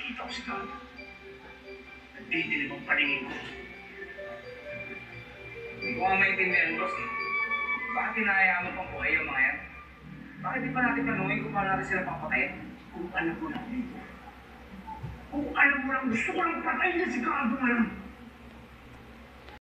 nakikita ko si Carlo. Nagdidilim ang paningin ko. Hindi ko nga maintindihan, boss eh. Bakit hinahayaan mo pang buhay yung mga yan? Bakit di pa natin tanungin kung paano natin sila papatayin? Kung alam mo lang dito. Kung alam mo lang, gusto ko lang patayin na si Carlo ngayon.